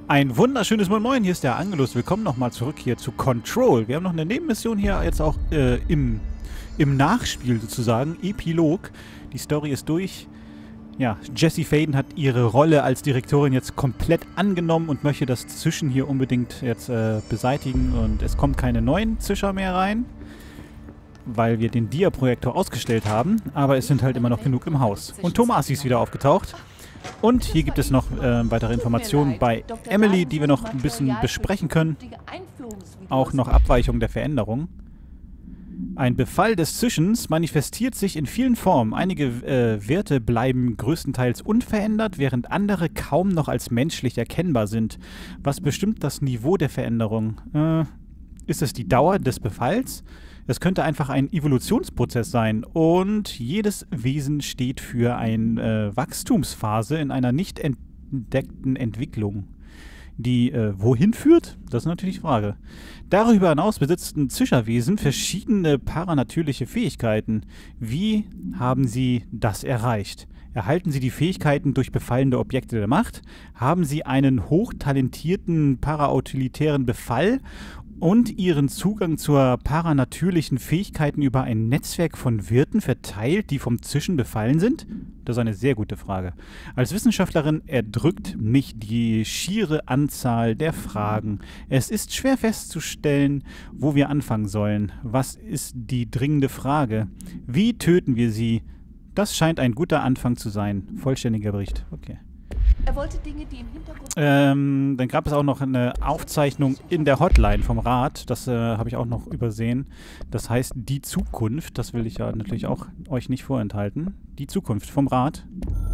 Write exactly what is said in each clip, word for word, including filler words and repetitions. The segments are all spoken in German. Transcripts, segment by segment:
Ein wunderschönes Moin Moin, hier ist der Angelus. Willkommen nochmal zurück hier zu Control. Wir haben noch eine Nebenmission hier jetzt auch äh, im, im Nachspiel sozusagen, Epilog. Die Story ist durch. Ja, Jessie Faden hat ihre Rolle als Direktorin jetzt komplett angenommen und möchte das Zischen hier unbedingt jetzt äh, beseitigen. Und es kommt keine neuen Zischer mehr rein, weil wir den Dia-Projektor ausgestellt haben. Aber es sind halt immer noch genug im Haus. Und Tomasi ist wieder aufgetaucht. Und hier gibt es noch äh, weitere Informationen bei Emily, die wir noch ein bisschen besprechen können. Auch noch Abweichungen der Veränderung. Ein Befall des Zischens manifestiert sich in vielen Formen. Einige äh, Werte bleiben größtenteils unverändert, während andere kaum noch als menschlich erkennbar sind. Was bestimmt das Niveau der Veränderung? Äh, ist es die Dauer des Befalls? Es könnte einfach ein Evolutionsprozess sein und jedes Wesen steht für eine äh, Wachstumsphase in einer nicht entdeckten Entwicklung. Die äh, wohin führt? Das ist natürlich die Frage. Darüber hinaus besitzen Zischerwesen verschiedene paranatürliche Fähigkeiten. Wie haben sie das erreicht? Erhalten sie die Fähigkeiten durch befallende Objekte der Macht? Haben sie einen hochtalentierten parautilitären Befall und ihren Zugang zur paranatürlichen Fähigkeiten über ein Netzwerk von Wirten verteilt, die vom Zischen befallen sind? Das ist eine sehr gute Frage. Als Wissenschaftlerin erdrückt mich die schiere Anzahl der Fragen. Es ist schwer festzustellen, wo wir anfangen sollen. Was ist die dringende Frage? Wie töten wir sie? Das scheint ein guter Anfang zu sein. Vollständiger Bericht. Okay. Er wollte Dinge, die im Hintergrund... Ähm, dann gab es auch noch eine Aufzeichnung in der Hotline vom Rat. Das äh, habe ich auch noch übersehen. Das heißt, die Zukunft, das will ich ja natürlich auch euch nicht vorenthalten. Die Zukunft vom Rat.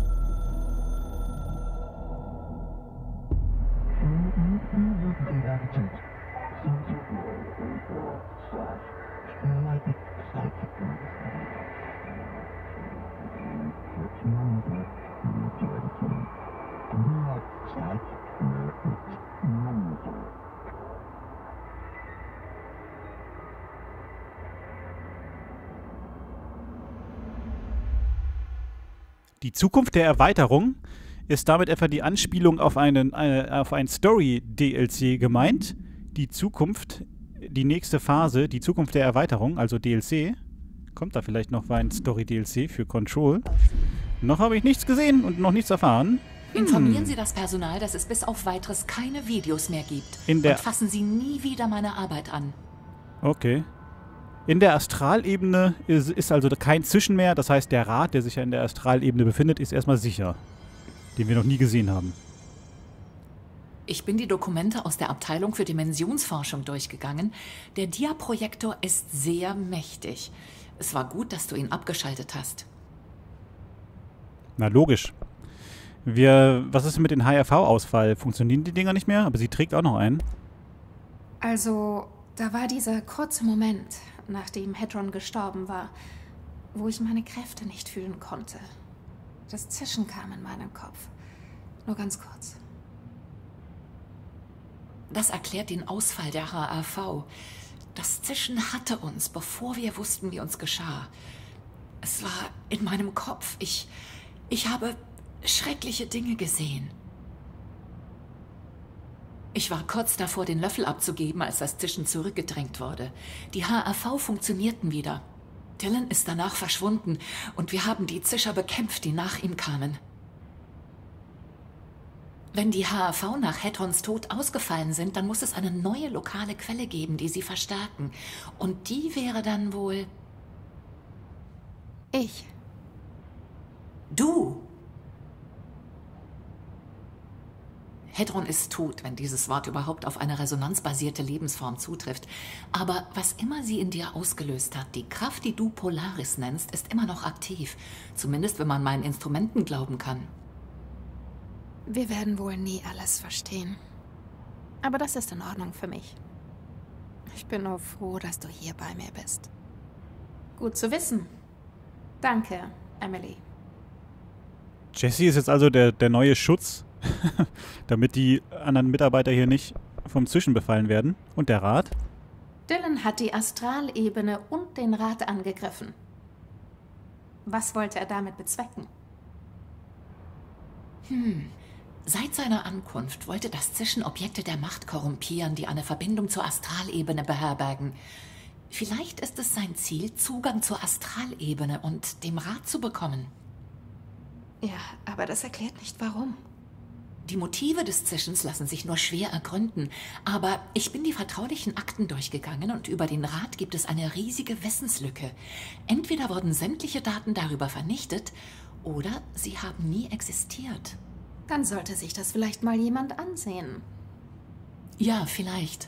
Die Zukunft der Erweiterung ist damit etwa die Anspielung auf einen äh, auf ein Story-D L C gemeint. Die Zukunft, die nächste Phase, die Zukunft der Erweiterung, also D L C. Kommt da vielleicht noch ein Story-D L C für Control? Noch habe ich nichts gesehen und noch nichts erfahren. Informieren Hm. Sie das Personal, dass es bis auf Weiteres keine Videos mehr gibt. In der und fassen Sie nie wieder meine Arbeit an. Okay. In der Astralebene ist, ist also kein Zischen mehr. Das heißt, der Rat, der sich ja in der Astralebene befindet, ist erstmal sicher. Den wir noch nie gesehen haben. Ich bin die Dokumente aus der Abteilung für Dimensionsforschung durchgegangen. Der Dia-Projektor ist sehr mächtig. Es war gut, dass du ihn abgeschaltet hast. Na, logisch. Wir, was ist mit dem H R V-Ausfall? Funktionieren die Dinger nicht mehr? Aber sie trägt auch noch einen. Also, da war dieser kurze Moment, nachdem Hedron gestorben war, wo ich meine Kräfte nicht fühlen konnte. Das Zischen kam in meinen Kopf. Nur ganz kurz. Das erklärt den Ausfall der H R V. Das Zischen hatte uns, bevor wir wussten, wie uns geschah. Es war in meinem Kopf. Ich, ich habe schreckliche Dinge gesehen. Ich war kurz davor, den Löffel abzugeben, als das Zischen zurückgedrängt wurde. Die H R V funktionierten wieder. Dylan ist danach verschwunden und wir haben die Zischer bekämpft, die nach ihm kamen. Wenn die H R V nach Hedrons Tod ausgefallen sind, dann muss es eine neue lokale Quelle geben, die sie verstärken. Und die wäre dann wohl... Ich. Du! Hedron ist tot, wenn dieses Wort überhaupt auf eine resonanzbasierte Lebensform zutrifft. Aber was immer sie in dir ausgelöst hat, die Kraft, die du Polaris nennst, ist immer noch aktiv. Zumindest, wenn man meinen Instrumenten glauben kann. Wir werden wohl nie alles verstehen. Aber das ist in Ordnung für mich. Ich bin nur froh, dass du hier bei mir bist. Gut zu wissen. Danke, Emily. Jessie ist jetzt also der, der neue Schutz, damit die anderen Mitarbeiter hier nicht vom Zischen befallen werden. Und der Rat? Dylan hat die Astralebene und den Rat angegriffen. Was wollte er damit bezwecken? Hm. Seit seiner Ankunft wollte das Zischen Objekte der Macht korrumpieren, die eine Verbindung zur Astralebene beherbergen. Vielleicht ist es sein Ziel, Zugang zur Astralebene und dem Rat zu bekommen. Ja, aber das erklärt nicht, warum. Die Motive des Zischens lassen sich nur schwer ergründen, aber ich bin die vertraulichen Akten durchgegangen und über den Rat gibt es eine riesige Wissenslücke. Entweder wurden sämtliche Daten darüber vernichtet, oder sie haben nie existiert. Dann sollte sich das vielleicht mal jemand ansehen. Ja, vielleicht.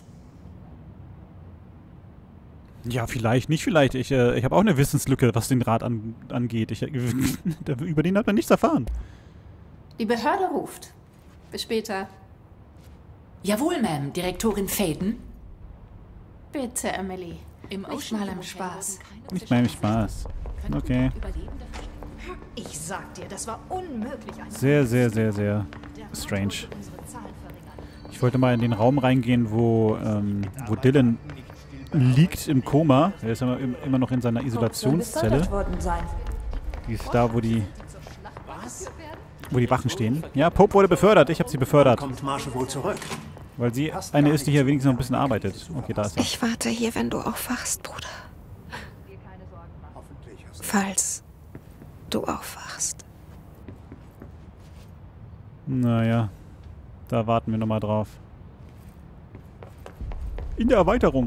Ja, vielleicht, nicht vielleicht. Ich, äh, ich habe auch eine Wissenslücke, was den Rat an, angeht. Ich, über den hat man nichts erfahren. Die Behörde ruft. Bis später. Jawohl, Ma'am, Direktorin Faden. Bitte, Emily. Im Nicht mal im Spaß. Nicht mal im Spaß. Okay. Ich sag dir, das war unmöglich. Sehr, sehr, sehr, sehr strange. Ich wollte mal in den Raum reingehen, wo, ähm, wo Dylan liegt im Koma. Er ist immer, immer noch in seiner Isolationszelle. Die ist da, wo die, wo die Wachen stehen. Ja, Pope wurde befördert. Ich habe sie befördert. Kommt Marshall wohl zurück? Weil sie eine ist, die hier wenigstens noch ein bisschen arbeitet. Okay, da ist er. Ich warte hier, wenn du aufwachst, Bruder. Falls du aufwachst. Naja, da warten wir nochmal drauf. In der Erweiterung.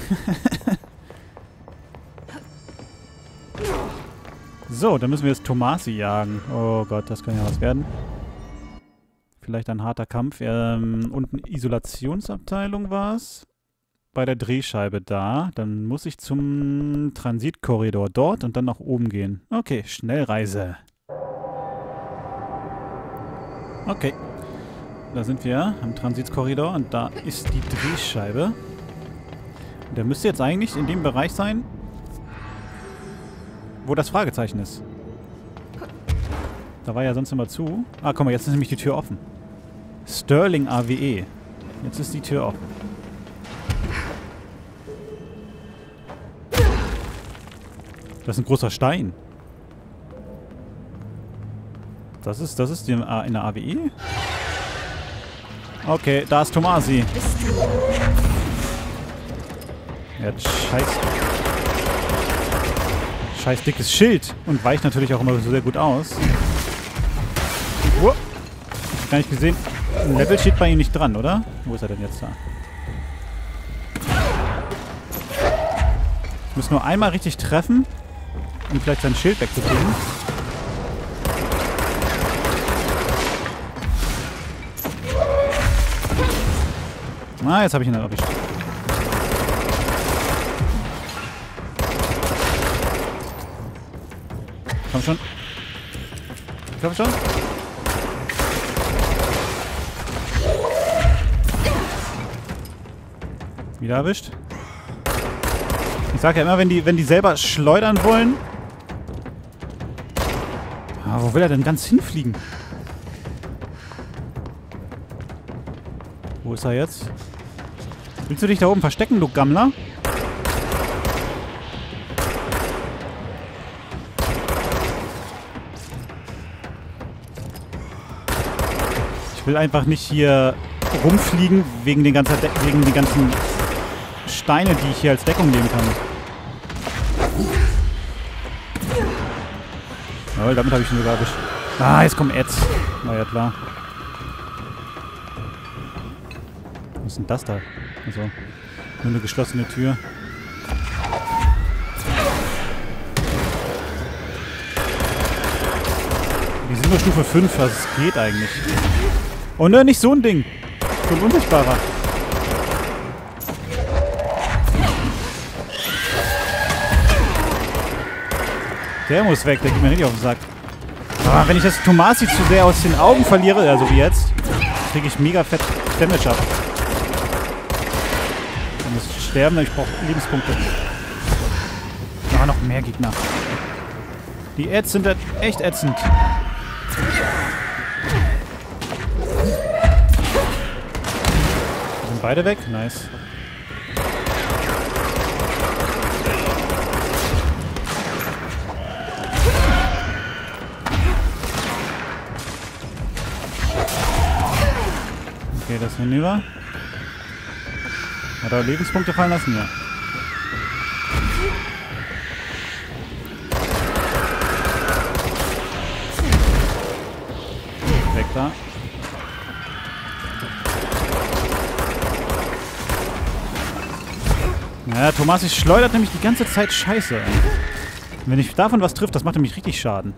So, dann müssen wir jetzt Tomasi jagen. Oh Gott, das kann ja was werden. Vielleicht ein harter Kampf. Ähm, unten Isolationsabteilung war es. Bei der Drehscheibe da. Dann muss ich zum Transitkorridor dort und dann nach oben gehen. Okay, Schnellreise. Okay. Da sind wir am Transitkorridor und da ist die Drehscheibe. Der müsste jetzt eigentlich in dem Bereich sein, wo das Fragezeichen ist. Da war ja sonst immer zu. Ah, guck mal, jetzt ist nämlich die Tür offen. Sterling A W E. Jetzt ist die Tür offen. Das ist ein großer Stein. Das ist, das ist die, in der A W E? Okay, da ist Tomasi. Er hat scheiß... scheiß dickes Schild. Und weicht natürlich auch immer so sehr gut aus. Oh. Ich hab gar nicht gesehen. Ein Level steht bei ihm nicht dran, oder? Wo ist er denn jetzt da? Ich muss nur einmal richtig treffen, um vielleicht sein Schild wegzukriegen. Ah, jetzt habe ich ihn dann erwischt. Komm schon. Komm schon. Wieder erwischt. Ich sag ja immer, wenn die, wenn die selber schleudern wollen. Ah, wo will er denn ganz hinfliegen? Wo ist er jetzt? Willst du dich da oben verstecken, du Gammler? Ich will einfach nicht hier rumfliegen wegen den ganzen, wegen den ganzen Steine, die ich hier als Deckung nehmen kann. Jawohl, damit habe ich ihn sogar erwischt. Ah, jetzt kommt Eds. War ja klar. Was ist denn das da? Also, nur eine geschlossene Tür. Die sind nur Stufe fünf, also es geht eigentlich. Oh ne, nicht so ein Ding. So ein Unsichtbarer. Der muss weg, der geht mir richtig auf den Sack. Aber wenn ich das Tomasi zu sehr aus den Augen verliere, also wie jetzt, kriege ich mega fett Damage ab. Ich muss sterben, ich brauche Lebenspunkte. Ah, noch mehr Gegner. Die Ads sind echt ätzend. Sind beide weg? Nice. Okay, das hinüber. Hat er Lebenspunkte fallen lassen? Ja. Weg da. Ja, Tomasi schleudert nämlich die ganze Zeit Scheiße. Wenn ich davon was trifft, das macht nämlich richtig Schaden.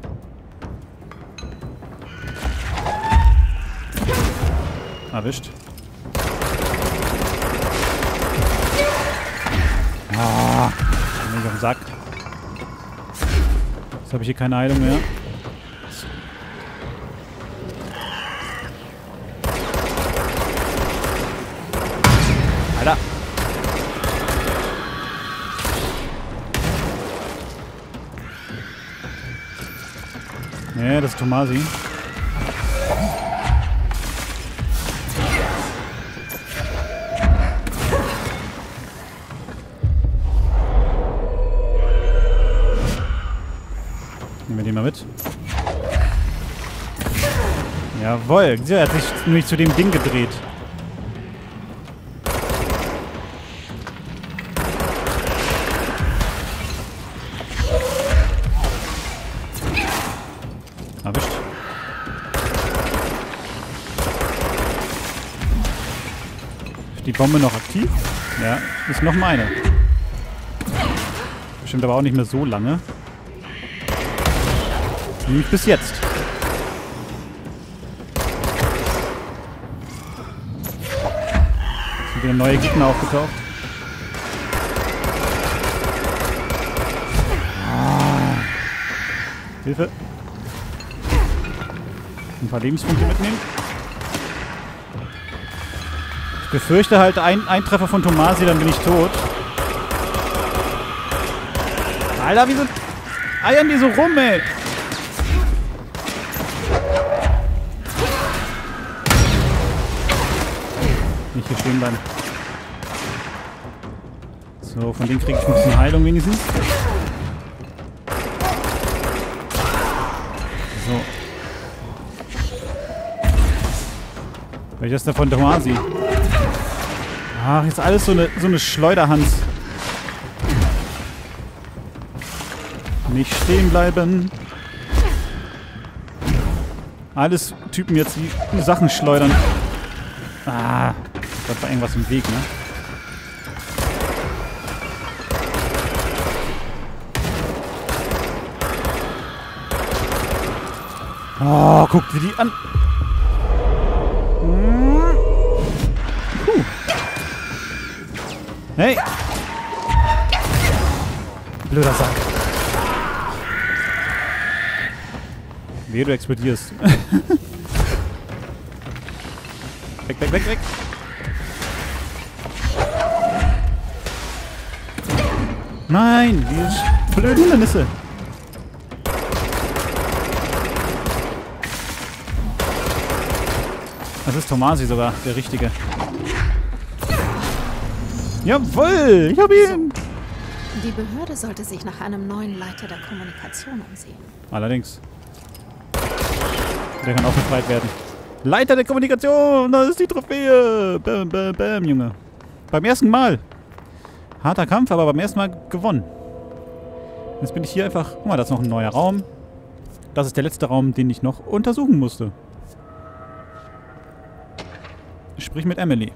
Erwischt. Ah, bin ich auf den Sack. Jetzt habe ich hier keine Heilung mehr. Alter. Nee, das ist Tomasi. Nehmen wir den mal mit. Jawohl, er hat sich nämlich zu dem Ding gedreht. Erwischt. Ist die Bombe noch aktiv? Ja, ist noch meine. Bestimmt aber auch nicht mehr so lange. Nämlich bis jetzt. Sind wieder neue Gegner aufgetaucht. Ah. Hilfe. Ein paar Lebenspunkte mitnehmen. Ich befürchte halt, ein, ein Treffer von Tomasi, dann bin ich tot. Alter, wieso eiern die so rum, ey? Nicht hier stehen bleiben. So, von denen kriege ich ein bisschen Heilung wenigstens. So. Welcher ist der von Tomasi? Ach, jetzt alles so eine, so eine Schleuderhand. Nicht stehen bleiben. Alles Typen jetzt, die Sachen schleudern. Ah, da war irgendwas im Weg, ne? Oh, guckt wie die an. Puh. Hey! Blöder Sack. Wehe, du explodierst. Weg, weg, weg, weg. Nein, die blöden Hindernisse. Das ist Tomasi sogar, der Richtige. Jawohl, ich hab ihn. Die Behörde sollte sich nach einem neuen Leiter der Kommunikation umsehen. Allerdings. Der kann auch befreit werden. Leiter der Kommunikation, das ist die Trophäe. Bam, bam, bam, Junge. Beim ersten Mal. Harter Kampf, aber beim ersten Mal gewonnen. Jetzt bin ich hier einfach... Guck mal, da ist noch ein neuer Raum. Das ist der letzte Raum, den ich noch untersuchen musste. Sprich mit Emily.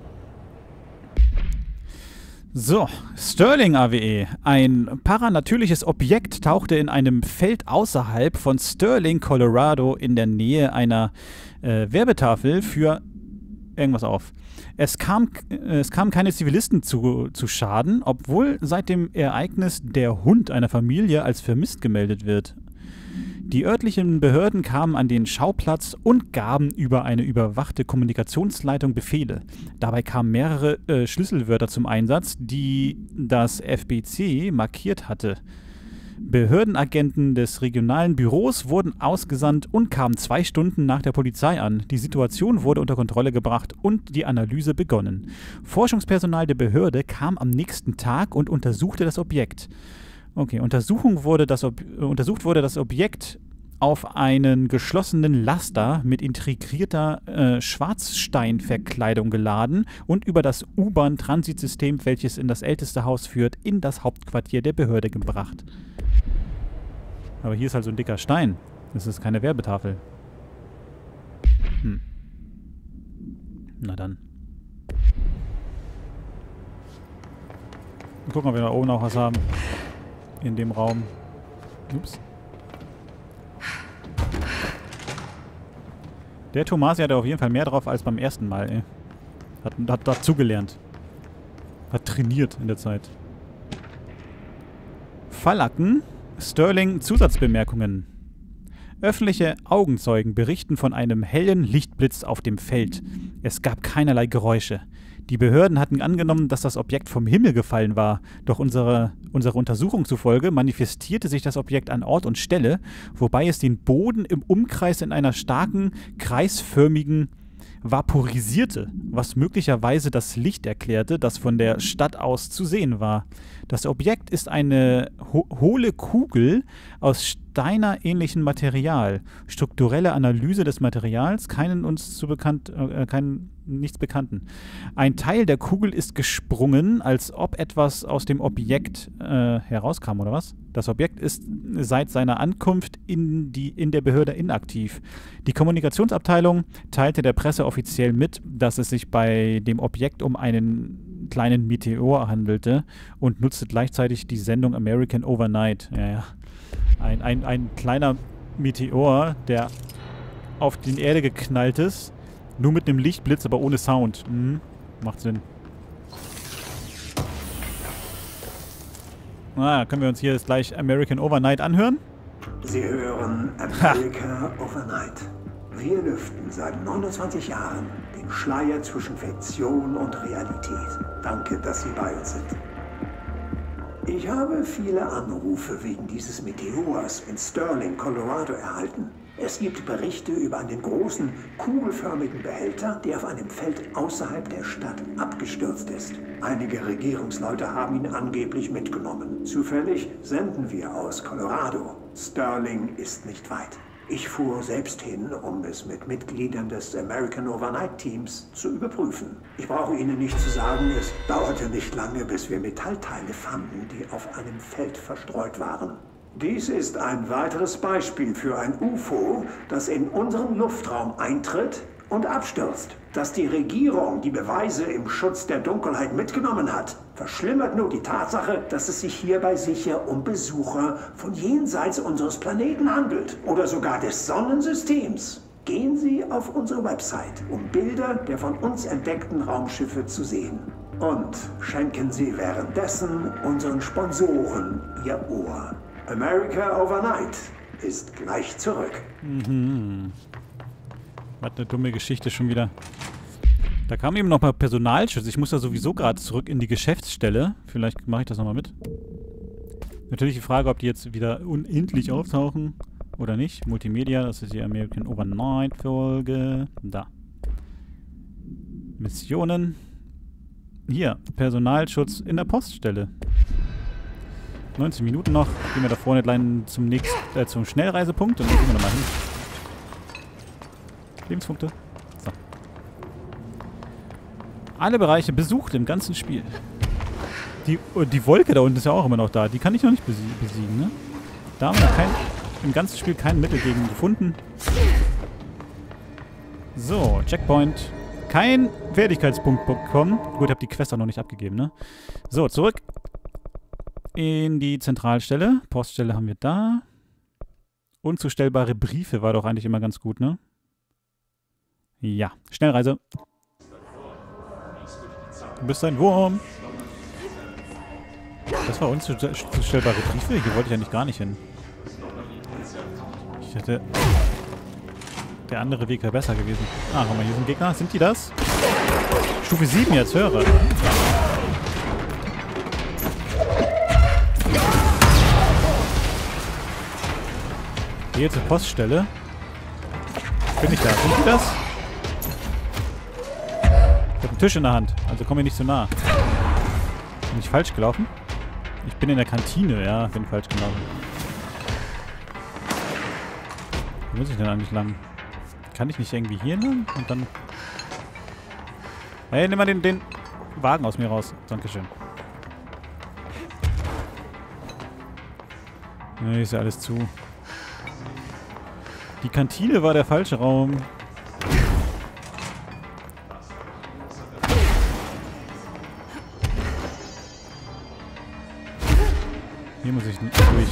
So, Sterling A W E. Ein paranatürliches Objekt tauchte in einem Feld außerhalb von Sterling, Colorado, in der Nähe einer äh, Werbetafel für irgendwas auf. Es kam, äh, es kamen keine Zivilisten zu, zu Schaden, obwohl seit dem Ereignis der Hund einer Familie als vermisst gemeldet wird. Die örtlichen Behörden kamen an den Schauplatz und gaben über eine überwachte Kommunikationsleitung Befehle. Dabei kamen mehrere äh, Schlüsselwörter zum Einsatz, die das F B C markiert hatte. Behördenagenten des regionalen Büros wurden ausgesandt und kamen zwei Stunden nach der Polizei an. Die Situation wurde unter Kontrolle gebracht und die Analyse begonnen. Forschungspersonal der Behörde kam am nächsten Tag und untersuchte das Objekt. Okay, Untersuchung wurde das Ob untersucht wurde das Objekt auf einen geschlossenen Laster mit integrierter äh, Schwarzsteinverkleidung geladen und über das U-Bahn-Transitsystem, welches in das älteste Haus führt, in das Hauptquartier der Behörde gebracht. Aber hier ist halt so ein dicker Stein. Das ist keine Werbetafel. Hm. Na dann. Mal gucken, ob wir da oben auch was haben. In dem Raum. Ups. Der Tomasi hat auf jeden Fall mehr drauf als beim ersten Mal, ey. Hat, hat dazugelernt. Hat trainiert in der Zeit. Fallacken. Sterling Zusatzbemerkungen. Öffentliche Augenzeugen berichten von einem hellen Lichtblitz auf dem Feld. Es gab keinerlei Geräusche. Die Behörden hatten angenommen, dass das Objekt vom Himmel gefallen war, doch unsere, unserer Untersuchung zufolge manifestierte sich das Objekt an Ort und Stelle, wobei es den Boden im Umkreis in einer starken, kreisförmigen vaporisierte, was möglicherweise das Licht erklärte, das von der Stadt aus zu sehen war. Das Objekt ist eine ho hohle Kugel aus steinerähnlichem Material. Strukturelle Analyse des Materials, keinen uns zu bekannt, äh, keinen, nichts Bekannten. Ein Teil der Kugel ist gesprungen, als ob etwas aus dem Objekt äh, herauskam, oder was? Das Objekt ist seit seiner Ankunft in, die, in der Behörde inaktiv. Die Kommunikationsabteilung teilte der Presse offiziell mit, dass es sich bei dem Objekt um einen kleinen Meteor handelte und nutzte gleichzeitig die Sendung American Overnight. Ja, ja. Ein, ein, ein kleiner Meteor, der auf die Erde geknallt ist, nur mit einem Lichtblitz, aber ohne Sound. Mhm. Macht Sinn. Na, können wir uns hier jetzt gleich American Overnight anhören? Sie hören America Overnight. Wir lüften seit neunundzwanzig Jahren den Schleier zwischen Fiktion und Realität. Danke, dass Sie bei uns sind. Ich habe viele Anrufe wegen dieses Meteors in Sterling, Colorado erhalten. Es gibt Berichte über einen großen, kugelförmigen Behälter, der auf einem Feld außerhalb der Stadt abgestürzt ist. Einige Regierungsleute haben ihn angeblich mitgenommen. Zufällig senden wir aus Colorado. Sterling ist nicht weit. Ich fuhr selbst hin, um es mit Mitgliedern des American Overnight Teams zu überprüfen. Ich brauche Ihnen nicht zu sagen, es dauerte nicht lange, bis wir Metallteile fanden, die auf einem Feld verstreut waren. Dies ist ein weiteres Beispiel für ein U F O, das in unseren Luftraum eintritt und abstürzt. Dass die Regierung die Beweise im Schutz der Dunkelheit mitgenommen hat, verschlimmert nur die Tatsache, dass es sich hierbei sicher um Besucher von jenseits unseres Planeten handelt oder sogar des Sonnensystems. Gehen Sie auf unsere Website, um Bilder der von uns entdeckten Raumschiffe zu sehen. Und schenken Sie währenddessen unseren Sponsoren Ihr Ohr. America Overnight ist gleich zurück. Mhm. Was eine dumme Geschichte schon wieder. Da kam eben noch mal Personalschutz. Ich muss ja sowieso gerade zurück in die Geschäftsstelle. Vielleicht mache ich das nochmal mit. Natürlich die Frage, ob die jetzt wieder unendlich auftauchen oder nicht. Multimedia, das ist die American Overnight Folge. Da. Missionen. Hier, Personalschutz in der Poststelle. neunzehn Minuten noch. Gehen wir da vorne gleich zum nächsten, äh, zum Schnellreisepunkt und dann gehen wir nochmal hin. Lebenspunkte. So. Alle Bereiche besucht im ganzen Spiel. Die, die Wolke da unten ist ja auch immer noch da. Die kann ich noch nicht besiegen, ne? Da haben wir kein, im ganzen Spiel kein Mittel gegen gefunden. So, Checkpoint. Kein Fertigkeitspunkt bekommen. Gut, ich habe die Quest auch noch nicht abgegeben, ne? So, zurück in die Zentralstelle. Poststelle haben wir da. Unzustellbare Briefe war doch eigentlich immer ganz gut, ne? Ja, Schnellreise. Du bist ein Wurm. Das war unzustellbare Briefe? Hier wollte ich eigentlich gar nicht hin. Ich hätte... Der andere Weg wäre besser gewesen. Ah, guck mal, hier sind Gegner. Sind die das? Stufe sieben jetzt, höre. Gehe zur Poststelle. Bin ich da? Sind die das? Ich habe einen Tisch in der Hand, also komme ich nicht so nah. Bin ich falsch gelaufen? Ich bin in der Kantine, ja, bin falsch gelaufen. Wo muss ich denn eigentlich lang? Kann ich nicht irgendwie hier lang? Und dann... Hey, nimm mal den, den Wagen aus mir raus. Dankeschön. Ne, ist ja alles zu. Die Kantine war der falsche Raum. Hier muss ich nicht durch.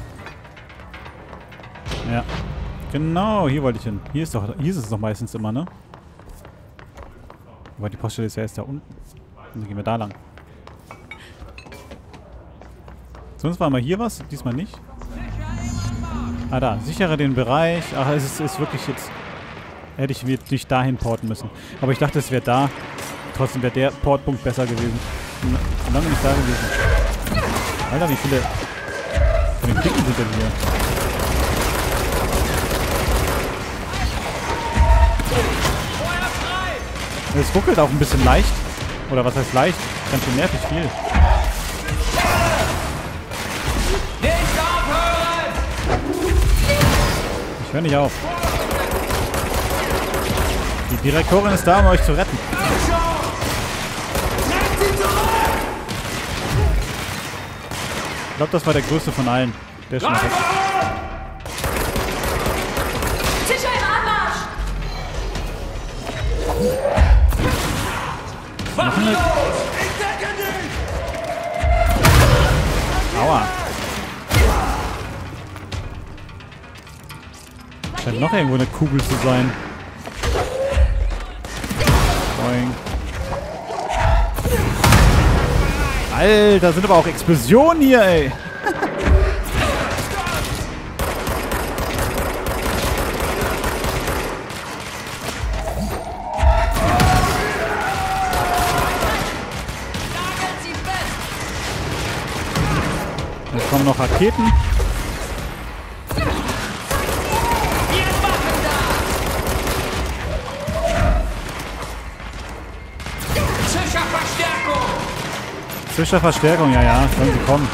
Ja. Genau, hier wollte ich hin. Hier ist doch, hier ist es doch meistens immer, ne? Aber die Poststelle ist ja erst da unten. Dann gehen wir da lang. Sonst war mal hier was, diesmal nicht. Ah, da. Sichere den Bereich. Ach, es ist, ist wirklich jetzt... Hätte ich nicht dahin porten müssen. Aber ich dachte, es wäre da. Trotzdem wäre der Portpunkt besser gewesen. Bin lange nicht da gewesen. Alter, wie viele von den Dicken sind denn hier? Es ruckelt auch ein bisschen leicht. Oder was heißt leicht? Ganz schön nervig viel. Ich höre nicht auf. Die Direktorin ist da, um euch zu retten. Ich glaube, das war der größte von allen. Der ist schon weg. Sicher im Anmarsch! Noch eine... Aua. Scheint noch irgendwo eine Kugel zu sein. Boing. Alter, sind aber auch Explosionen hier, ey. Jetzt kommen noch Raketen. Zwischenverstärkung, ja, ja, sollen sie kommen.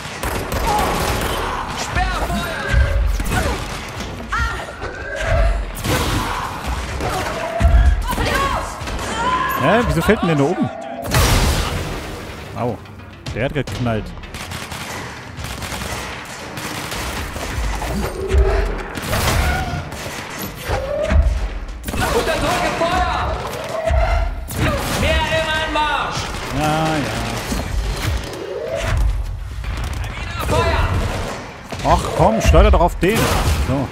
Hä? Wieso fällt denn der da oben? Au, der hat geknallt. Unterdrücke Feuer! Mehr im Anmarsch! Ja, ja. Feuer! Ach komm, steuer doch auf den. So.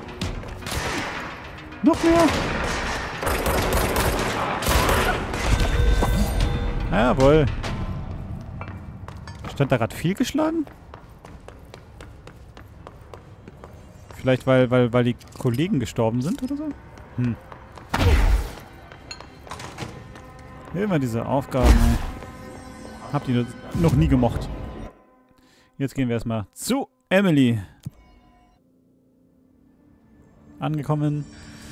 Noch mehr. Jawohl. Stand da gerade viel geschlagen? Vielleicht weil, weil, weil die Kollegen gestorben sind oder so? Hm. Immer diese Aufgaben. Ey. Hab die noch nie gemocht. Jetzt gehen wir erstmal zu Emily. Angekommen.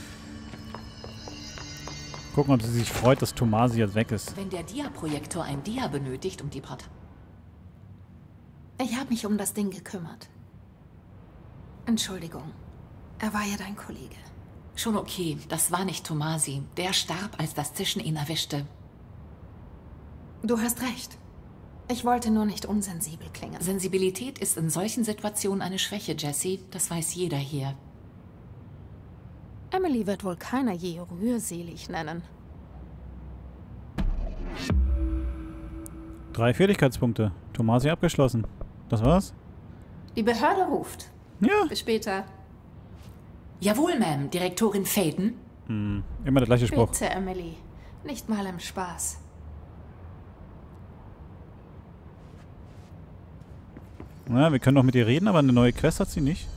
Gucken, ob sie sich freut, dass Tomasi jetzt weg ist. Wenn der Dia-Projektor ein Dia benötigt, um die Part... Ich habe mich um das Ding gekümmert. Entschuldigung. Er war ja dein Kollege. Schon okay, das war nicht Tomasi. Der starb, als das Zischen ihn erwischte. Du hast recht. Ich wollte nur nicht unsensibel klingen. Sensibilität ist in solchen Situationen eine Schwäche, Jessie. Das weiß jeder hier. Emily wird wohl keiner je rührselig nennen. Drei Fertigkeitspunkte. Tomasi abgeschlossen. Das war's? Die Behörde ruft. Ja. Bis später. Jawohl, Ma'am. Direktorin Faden. Hm, immer der gleiche Spruch. Bitte, Emily. Nicht mal im Spaß. Na, wir können doch mit ihr reden, aber eine neue Quest hat sie nicht.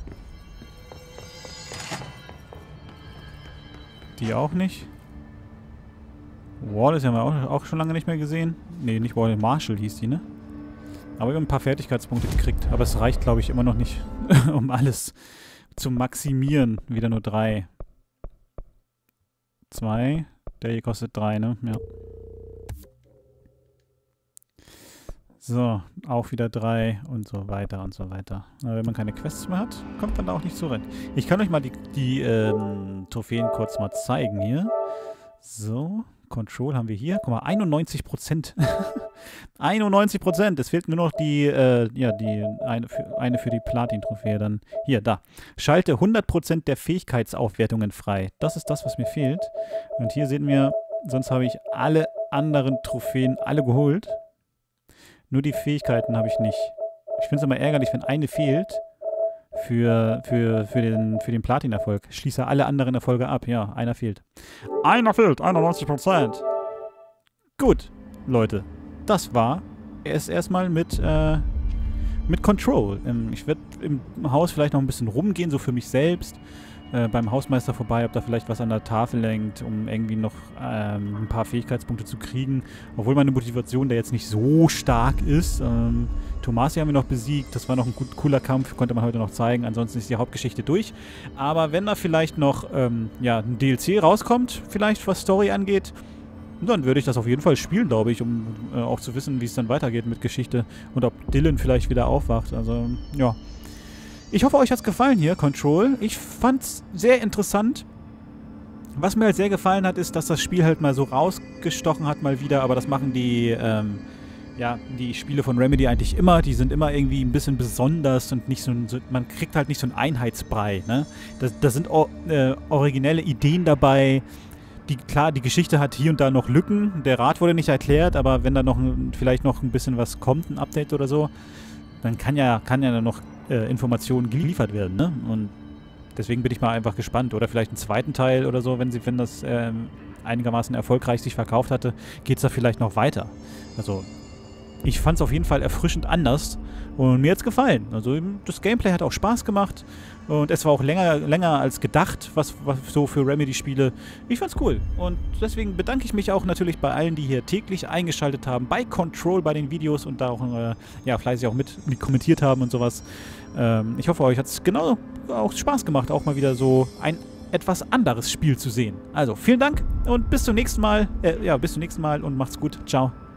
Die auch nicht. Wallace haben wir auch, auch schon lange nicht mehr gesehen. Ne, nicht Wallace, Marshall hieß die, ne? Aber wir haben ein paar Fertigkeitspunkte gekriegt. Aber es reicht, glaube ich, immer noch nicht, um alles zu maximieren. Wieder nur drei. Zwei. Der hier kostet drei, ne? Ja. So, auch wieder drei und so weiter und so weiter. Aber wenn man keine Quests mehr hat, kommt man da auch nicht so rein. Ich kann euch mal die, die ähm, Trophäen kurz mal zeigen hier. So, Control haben wir hier. Guck mal, einundneunzig Prozent. einundneunzig Prozent. Es fehlt nur noch die, äh, ja, die eine für, eine für die Platin-Trophäe dann. Hier, da. Schalte hundert Prozent der Fähigkeitsaufwertungen frei. Das ist das, was mir fehlt. Und hier sehen wir, sonst habe ich alle anderen Trophäen alle geholt. Nur die Fähigkeiten habe ich nicht. Ich finde es immer ärgerlich, wenn eine fehlt für, für, für den, für den Platin-Erfolg. Schließe alle anderen Erfolge ab. Ja, einer fehlt. Einer fehlt, einundneunzig Prozent. Gut, Leute. Das war es erstmal mit, äh, mit Control. Ähm, ich werde im Haus vielleicht noch ein bisschen rumgehen, so für mich selbst. Äh, beim Hausmeister vorbei, ob da vielleicht was an der Tafel hängt, um irgendwie noch ähm, ein paar Fähigkeitspunkte zu kriegen. Obwohl meine Motivation da jetzt nicht so stark ist. Ähm, Tomasi haben wir noch besiegt. Das war noch ein gut, cooler Kampf, konnte man heute noch zeigen. Ansonsten ist die Hauptgeschichte durch. Aber wenn da vielleicht noch ähm, ja, ein D L C rauskommt, vielleicht was Story angeht, dann würde ich das auf jeden Fall spielen, glaube ich, um äh, auch zu wissen, wie es dann weitergeht mit Geschichte und ob Dylan vielleicht wieder aufwacht. Also, ja. Ich hoffe, euch hat es gefallen hier, Control. Ich fand es sehr interessant. Was mir halt sehr gefallen hat, ist, dass das Spiel halt mal so rausgestochen hat mal wieder. Aber das machen die, ähm, ja, die Spiele von Remedy eigentlich immer. Die sind immer irgendwie ein bisschen besonders und nicht so, so man kriegt halt nicht so einen Einheitsbrei, ne? Da, da sind o, äh, originelle Ideen dabei. Die, klar, die Geschichte hat hier und da noch Lücken. Der Rat wurde nicht erklärt, aber wenn da noch ein, vielleicht noch ein bisschen was kommt, ein Update oder so, dann kann ja, kann ja dann noch äh, Informationen geliefert werden, ne? Und deswegen bin ich mal einfach gespannt. Oder vielleicht einen zweiten Teil oder so, wenn sie, wenn das äh, einigermaßen erfolgreich sich verkauft hatte, geht es da vielleicht noch weiter. Also, ich fand es auf jeden Fall erfrischend anders und mir hat es gefallen. Also, das Gameplay hat auch Spaß gemacht und es war auch länger, länger als gedacht, was, was so für Remedy-Spiele. Ich fand's cool und deswegen bedanke ich mich auch natürlich bei allen, die hier täglich eingeschaltet haben, bei Control, bei den Videos und da auch äh, ja, fleißig auch mit, mit kommentiert haben und sowas. Ähm, ich hoffe, euch hat es genau auch Spaß gemacht, auch mal wieder so ein etwas anderes Spiel zu sehen. Also, vielen Dank und bis zum nächsten Mal. Äh, ja, bis zum nächsten Mal und macht's gut. Ciao.